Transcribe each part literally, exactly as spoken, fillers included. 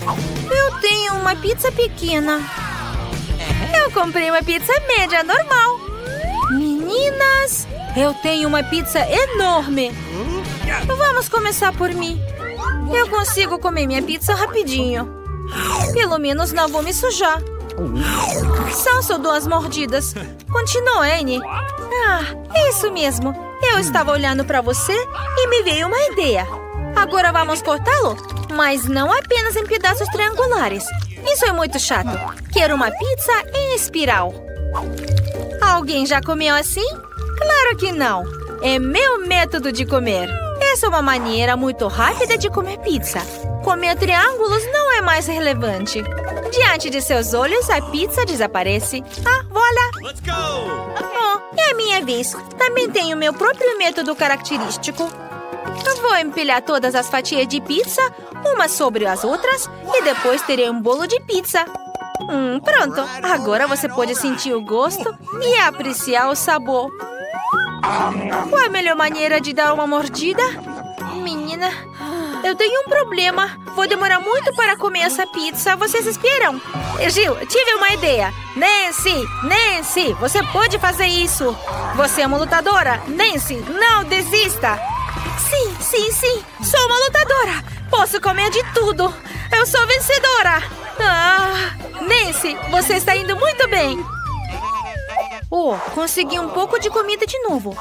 Eu tenho uma pizza pequena. Eu comprei uma pizza média normal. Meninas, eu tenho uma pizza enorme. Vamos começar por mim. Eu consigo comer minha pizza rapidinho. Pelo menos não vou me sujar. São só duas mordidas. Continua, Annie. Ah, é isso mesmo. Eu estava olhando para você e me veio uma ideia. Agora vamos cortá-lo? Mas não apenas em pedaços triangulares. Isso é muito chato. Quero uma pizza em espiral. Alguém já comeu assim? Claro que não. É meu método de comer. Essa é uma maneira muito rápida de comer pizza. Comer triângulos não é mais relevante. Diante de seus olhos, a pizza desaparece. Ah, voilà! Let's go! Oh, é a minha vez. Também tenho meu próprio método característico. Vou empilhar todas as fatias de pizza, umas sobre as outras, e depois terei um bolo de pizza. Hum, pronto. Agora você pode sentir o gosto e apreciar o sabor. Qual a melhor maneira de dar uma mordida? Menina, eu tenho um problema. Vou demorar muito para comer essa pizza. Vocês esperam? Gil, tive uma ideia. Nancy, Nancy, você pode fazer isso. Você é uma lutadora. Nancy, não desista. Sim, sim, sim. Sou uma lutadora. Posso comer de tudo. Eu sou vencedora. Ah, Nancy, você está indo muito bem. Oh, consegui um pouco de comida de novo.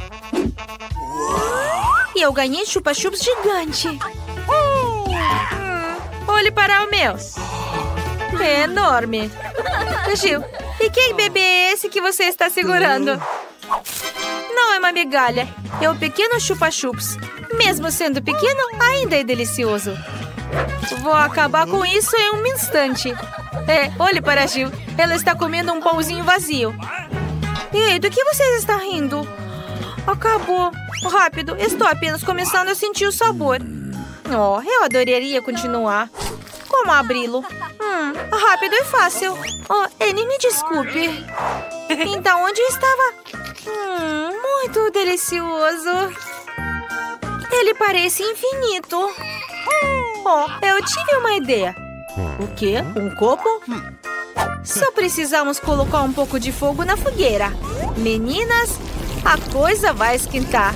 E eu ganhei chupa-chups gigante. Hum, olhe para o meu. É enorme. Gil, e que bebê é esse que você está segurando? Não é uma migalha. É o pequeno chupa-chups. Mesmo sendo pequeno, ainda é delicioso. Vou acabar com isso em um instante. É, olhe para a Gil. Ela está comendo um pãozinho vazio. Ei, do que vocês estão rindo? Acabou. Rápido, estou apenas começando a sentir o sabor. Oh, eu adoraria continuar. Como abri-lo? Hum, rápido e fácil. Oh, Annie, me desculpe. Então, onde eu estava? Hum, muito delicioso. Ele parece infinito. Oh, eu tive uma ideia. O quê? Um copo? Só precisamos colocar um pouco de fogo na fogueira. Meninas, a coisa vai esquentar.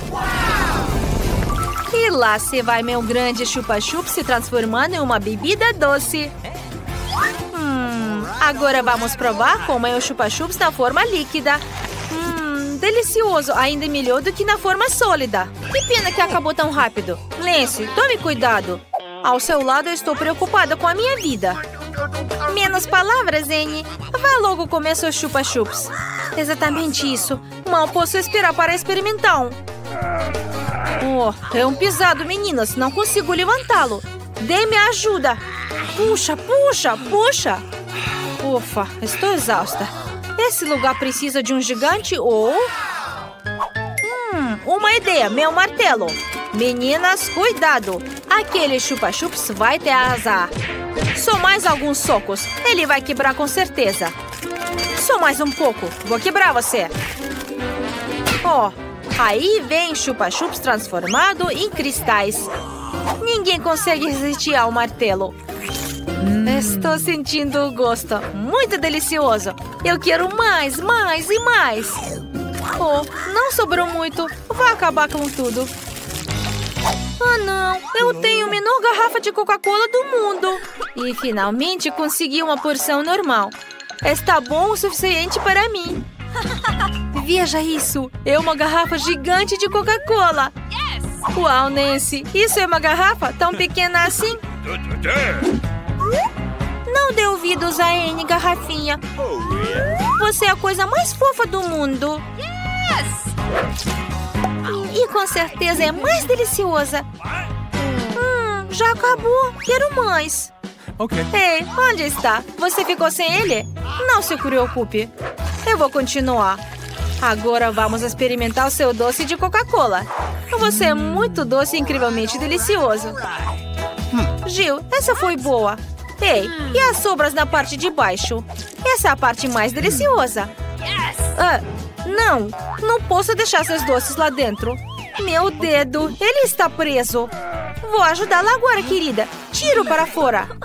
E lá se vai meu grande chupa-chups se transformando em uma bebida doce. Hum, agora vamos provar como é o chupa-chups na forma líquida. Hum, delicioso, ainda melhor do que na forma sólida. Que pena que acabou tão rápido. Nancy, tome cuidado. Ao seu lado eu estou preocupada com a minha vida. Menos palavras, Annie. Vá logo comer seus chupa-chups. Exatamente isso. Mal posso esperar para experimentar um. Oh, é um pisado, meninas. Não consigo levantá-lo. Dê-me ajuda. Puxa, puxa, puxa. Ufa, estou exausta. Esse lugar precisa de um gigante ou... Hum, uma ideia, meu martelo. Meninas, cuidado. Aquele chupa-chups vai te arrasar. Só mais alguns socos. Ele vai quebrar com certeza. Só mais um pouco. Vou quebrar você. Oh, aí vem chupa-chups transformado em cristais. Ninguém consegue resistir ao martelo. Hum. Estou sentindo o gosto. Muito delicioso. Eu quero mais, mais e mais. Oh, não sobrou muito. Vou acabar com tudo. Ah, não. Eu tenho a menor garrafa de Coca-Cola do mundo. E finalmente consegui uma porção normal. Está bom o suficiente para mim. Veja isso. É uma garrafa gigante de Coca-Cola. Uau, Nancy. Isso é uma garrafa tão pequena assim? Não dê ouvidos a Annie, garrafinha. Você é a coisa mais fofa do mundo. E com certeza é mais deliciosa. Hum, já acabou. Quero mais. Ok. Ei, onde está? Você ficou sem ele? Não se preocupe. Eu vou continuar. Agora vamos experimentar o seu doce de Coca-Cola. Você é muito doce e incrivelmente delicioso. Gil, essa foi boa. Ei, e as sobras na parte de baixo? Essa é a parte mais deliciosa. Ah, não, não posso deixar seus doces lá dentro. Meu dedo, ele está preso. Vou ajudá-la agora, querida. Tiro para fora.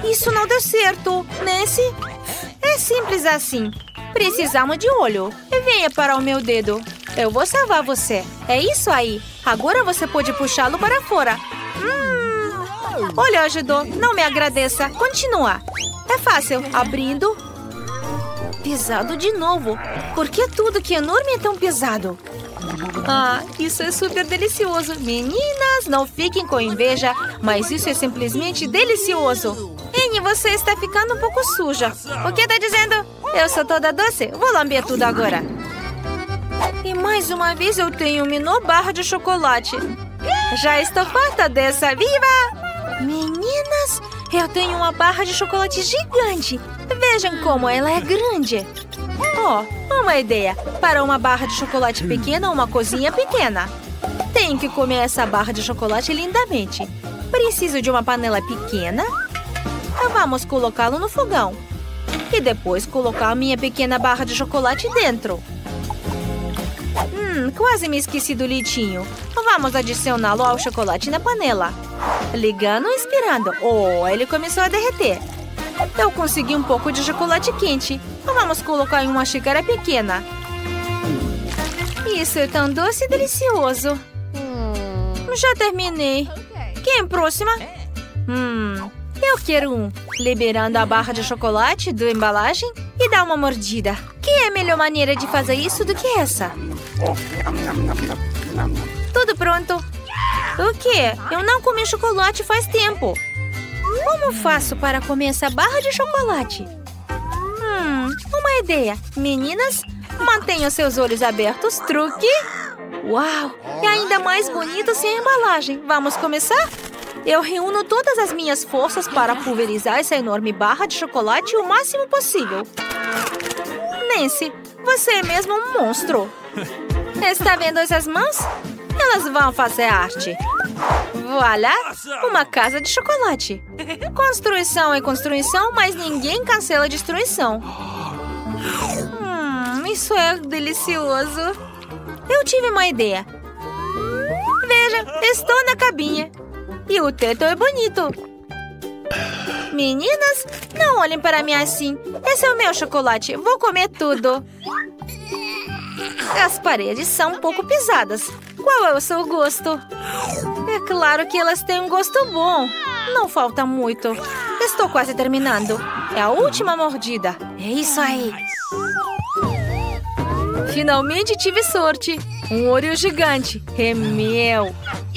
Isso não deu certo. Nancy? É simples assim. Precisamos de olho. Venha para o meu dedo. Eu vou salvar você. É isso aí. Agora você pode puxá-lo para fora. Hum. Olha, ajudou. Não me agradeça. Continua. É fácil. Abrindo. Pesado de novo. Por que tudo que é enorme é tão pesado? Ah, isso é super delicioso. Meninas, não fiquem com inveja, mas isso é simplesmente delicioso. Annie, você está ficando um pouco suja. O que está dizendo? Eu sou toda doce. Vou lamber tudo agora. E mais uma vez eu tenho uma menor barra de chocolate. Já estou farta dessa. Viva! Meninas, eu tenho uma barra de chocolate gigante. Vejam como ela é grande. Oh, uma ideia. Para uma barra de chocolate pequena, uma cozinha pequena. Tenho que comer essa barra de chocolate lindamente. Preciso de uma panela pequena. Vamos colocá-lo no fogão. E depois colocar a minha pequena barra de chocolate dentro. Hum, quase me esqueci do leitinho. Vamos adicioná-lo ao chocolate na panela. Ligando e esperando. Oh, ele começou a derreter. Eu consegui um pouco de chocolate quente. Vamos colocar em uma xícara pequena. Isso é tão doce e delicioso. Já terminei. Quem é próxima? Hum, eu quero um. Liberando a barra de chocolate da embalagem e dar uma mordida. Que é a melhor maneira de fazer isso do que essa? Tudo pronto. O quê? Eu não comi chocolate faz tempo. Como faço para comer essa barra de chocolate? Hum, uma ideia. Meninas, mantenham seus olhos abertos. Truque. Uau! É ainda mais bonito sem embalagem. Vamos começar? Eu reúno todas as minhas forças para pulverizar essa enorme barra de chocolate o máximo possível. Nancy, você é mesmo um monstro. Está vendo essas mãos? Elas vão fazer arte. Voilà! Uma casa de chocolate. Construção é construção, mas ninguém cancela a destruição. Hum, isso é delicioso. Eu tive uma ideia. Veja, estou na cabinha. E o teto é bonito. Meninas, não olhem para mim assim. Esse é o meu chocolate. Vou comer tudo. As paredes são um pouco pesadas. Qual é o seu gosto? É claro que elas têm um gosto bom. Não falta muito. Estou quase terminando. É a última mordida. É isso aí. Finalmente tive sorte. Um Oreo gigante. É meu.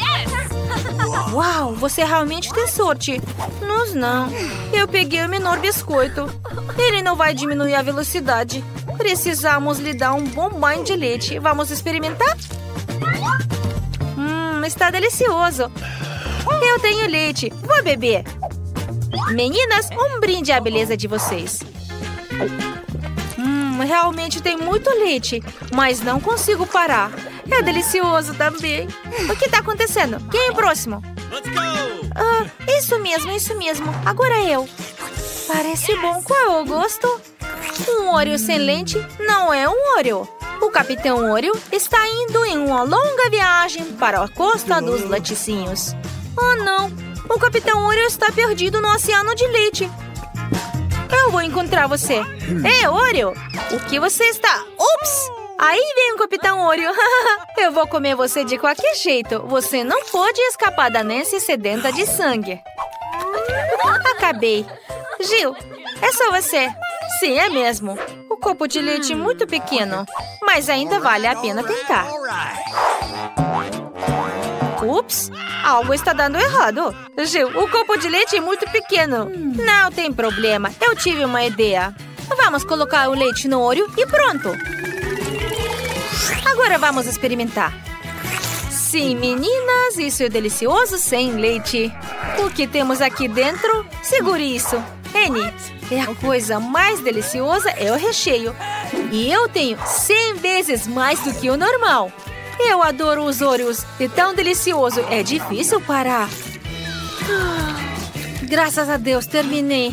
Uau, você realmente tem sorte. Nós não. Eu peguei o menor biscoito. Ele não vai diminuir a velocidade. Precisamos lhe dar um bom banho de leite. Vamos experimentar? Hum, está delicioso. Eu tenho leite. Vou beber. Meninas, um brinde à beleza de vocês. Hum, realmente tem muito leite, mas não consigo parar. É delicioso também. O que está acontecendo? Quem é o próximo? Ah, isso mesmo, isso mesmo. Agora eu. Parece bom. Qual é o gosto? Um Oreo sem leite não é um Oreo. O Capitão Oreo está indo em uma longa viagem para a costa dos laticínios. Oh, não. O Capitão Oreo está perdido no oceano de leite. Eu vou encontrar você. Ei, Oreo! O que você está? Ups! Aí vem o Capitão Oreo. Eu vou comer você de qualquer jeito. Você não pode escapar da Nancy sedenta de sangue. Acabei. Gil, é só você. Sim, é mesmo. O copo de leite é muito pequeno, mas ainda vale a pena tentar. Ups, algo está dando errado. Gil, o copo de leite é muito pequeno. Não tem problema, eu tive uma ideia. Vamos colocar o leite no Oreo e pronto. Agora vamos experimentar. Sim, meninas, isso é delicioso sem leite. O que temos aqui dentro? Segure isso. Annie, é a coisa mais deliciosa é o recheio. E eu tenho cem vezes mais do que o normal. Eu adoro os Oreos. É tão delicioso, é difícil parar. Graças a Deus, terminei.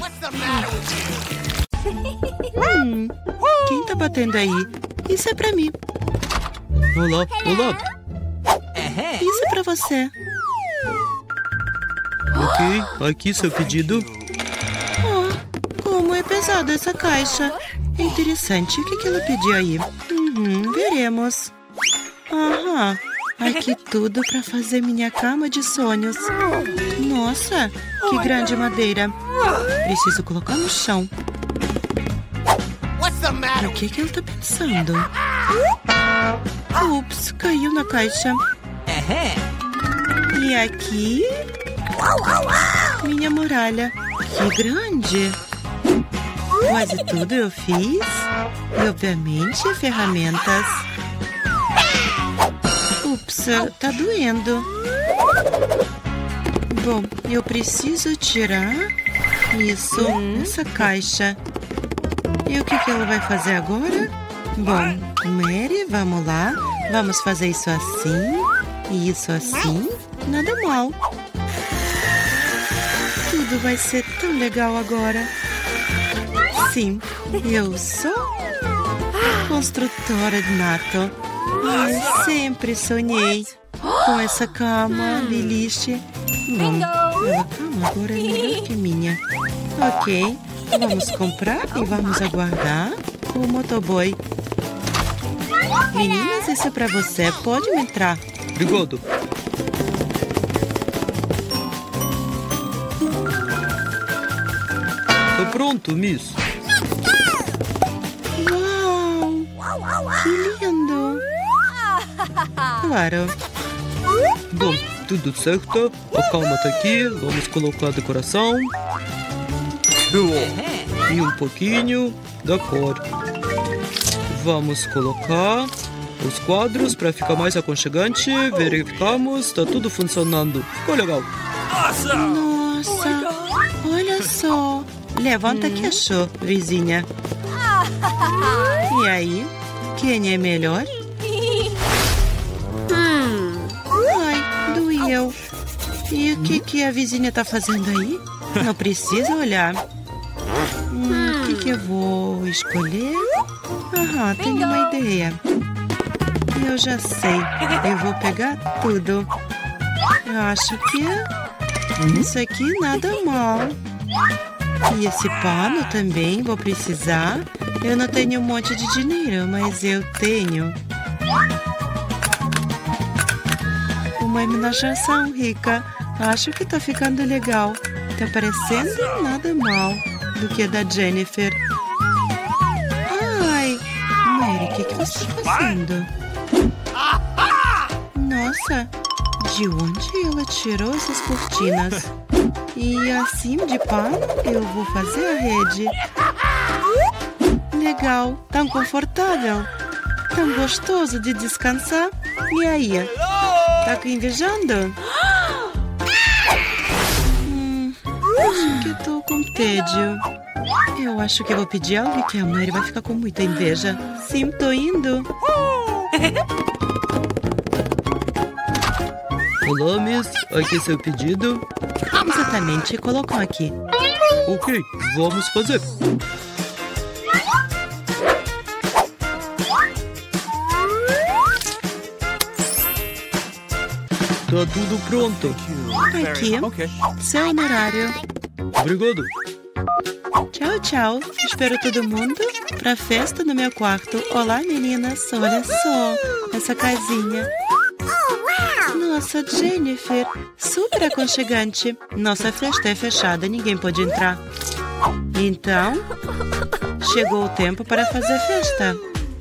Hum, quem tá batendo aí? Isso é pra mim. Olá, olá. Isso é pra você. Ok, aqui seu pedido. É pesada essa caixa. É interessante. O que, que ela pediu aí? Uhum, veremos. Aham. Aqui tudo para fazer minha cama de sonhos. Nossa, que grande madeira. Preciso colocar no chão. O que, que ela tá pensando? Ups, caiu na caixa. E aqui... minha muralha. Que grande. Quase tudo eu fiz. E, obviamente, ferramentas. Ups, tá doendo. Bom, eu preciso tirar isso, essa caixa. E o que, que ela vai fazer agora? Bom, Mary, vamos lá. Vamos fazer isso assim. E isso assim. Nada mal. Tudo vai ser tão legal agora. Sim, eu sou construtora de nato. Eu sempre sonhei com essa cama, beliche. Bom, a cama agora é melhor que minha. Ok, vamos comprar e vamos aguardar o motoboy. Meninas, isso é pra você. Pode entrar. Obrigado. Tá pronto, Miss. Uau! Que lindo! Claro. Bom, tudo certo. A calma tá aqui. Vamos colocar a decoração. E um pouquinho da cor. Vamos colocar os quadros para ficar mais aconchegante. Verificamos, tá tudo funcionando. Ficou legal. Nossa, olha só. Levanta que achou, vizinha. E aí, quem é melhor? Ai, doeu. E o que, que a vizinha tá fazendo aí? Não precisa olhar. Hum, o que, que eu vou escolher? Aham, tenho uma ideia. Eu já sei. Eu vou pegar tudo. Eu acho que isso aqui nada mal. E esse pano também vou precisar. Eu não tenho um monte de dinheiro, mas eu tenho uma imaginação rica. Acho que tá ficando legal. Tá parecendo nada mal do que a da Jennifer. Ai, Mary, o que, que você está fazendo? Nossa, de onde ela tirou essas cortinas? E assim de pano eu vou fazer a rede. Legal, tão confortável, tão gostoso de descansar. E aí, tá invejando? Hum, acho que tô com tédio. Eu acho que eu vou pedir algo que a Mary vai ficar com muita inveja. Sim, tô indo. Olá, Miss. Aqui é seu pedido. Exatamente, colocam aqui. Ok, vamos fazer. Tá tudo pronto. Aqui, seu honorário. Obrigado. Tchau, tchau. Espero todo mundo pra festa no meu quarto. Olá, meninas. Olha só essa casinha. Nossa, Jennifer, super aconchegante. Nossa festa é fechada, ninguém pode entrar. Então, chegou o tempo para fazer festa.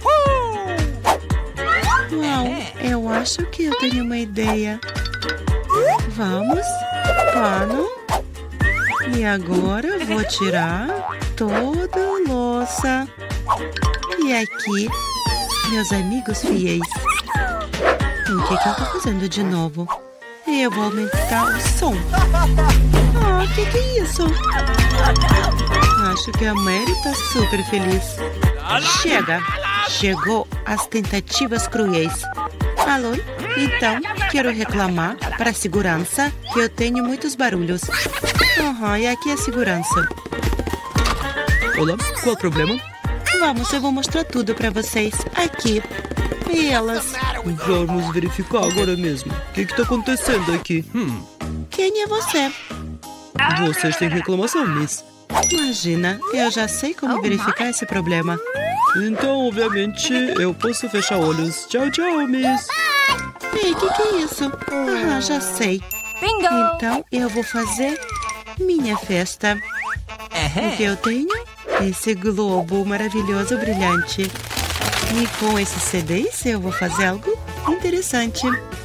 Uau, eu acho que eu tenho uma ideia. Vamos, pano. E agora vou tirar toda a louça. E aqui, meus amigos fiéis. O que, que ela tá fazendo de novo? Eu vou aumentar o som. Ah, o que, que é isso? Acho que a Mary tá super feliz. Chega! Chegou as tentativas cruéis. Alô? Então, quero reclamar para a segurança que eu tenho muitos barulhos. Aham, e aqui é a segurança. Olá, qual o problema? Vamos, eu vou mostrar tudo para vocês. Aqui. E elas? Vamos verificar agora mesmo. O que está acontecendo aqui? Hum. Quem é você? Vocês têm reclamação, Miss. Imagina, eu já sei como verificar esse problema. Então, obviamente, eu posso fechar olhos. Tchau, tchau, Miss. Ei, o que, que é isso? Ah, já sei. Bingo! Então, eu vou fazer minha festa. O que eu tenho? Esse globo maravilhoso, brilhante. E com esses C Ds, eu vou fazer algo interessante.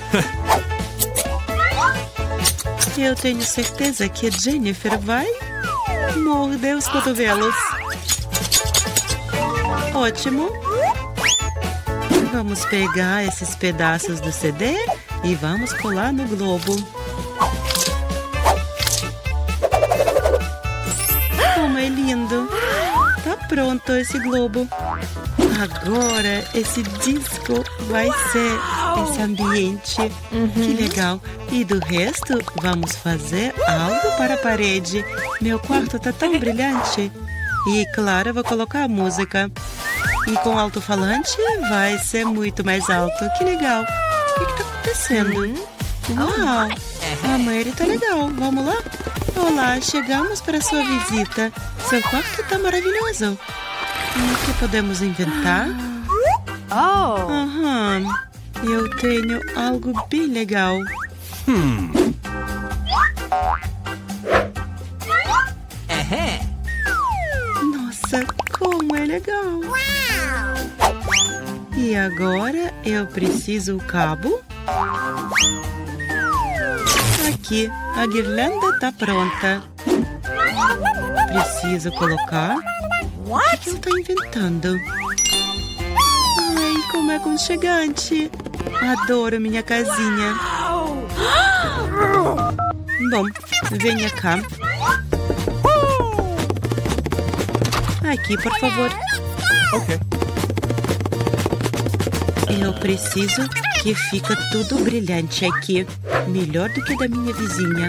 Eu tenho certeza que Jennifer vai morder os cotovelos. Ótimo. Vamos pegar esses pedaços do C D e vamos colar no globo. Como é lindo. Tá pronto esse globo. Agora esse disco vai ser esse ambiente. Uhum. Que legal. E do resto, vamos fazer algo para a parede. Meu quarto tá tão brilhante. E claro, eu vou colocar a música. E com o alto-falante vai ser muito mais alto. Que legal. O que que tá acontecendo? Uau. A Mary tá legal. Vamos lá? Olá, chegamos para a sua visita. Seu quarto tá maravilhoso. O que podemos inventar? Oh! Aham. Eu tenho algo bem legal. Hmm. Nossa, como é legal. E agora eu preciso o cabo. Aqui, a guirlanda tá pronta. Preciso colocar. O que eu tô inventando? Ai, como é aconchegante. Adoro minha casinha. Bom, venha cá. Aqui, por favor. Ok. Eu preciso que fica tudo brilhante aqui. Melhor do que da minha vizinha.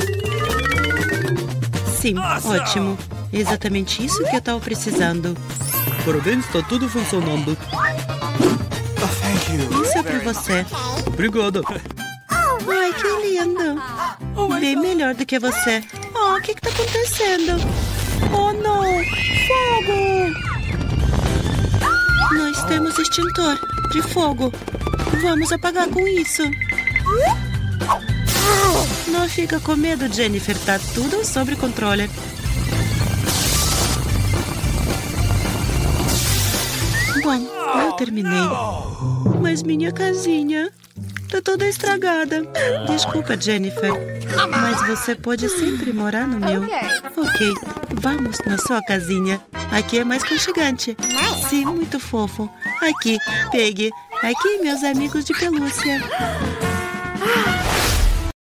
Sim, ótimo. Exatamente isso que eu estava precisando. Parabéns, está tudo funcionando. Oh, thank you. Isso é pra você. Obrigada. Ai, que lindo. Bem melhor do que você. Oh, o que que tá acontecendo? Oh, não. Fogo. Nós temos extintor de fogo. Vamos apagar com isso. Não fica com medo, Jennifer. Tá tudo sob controle. Bom, eu terminei. Mas minha casinha tá toda estragada. Desculpa, Jennifer. Mas você pode sempre morar no meu. Ok, vamos na sua casinha. Aqui é mais aconchegante. Sim, muito fofo. Aqui, pegue. Aqui, meus amigos de pelúcia.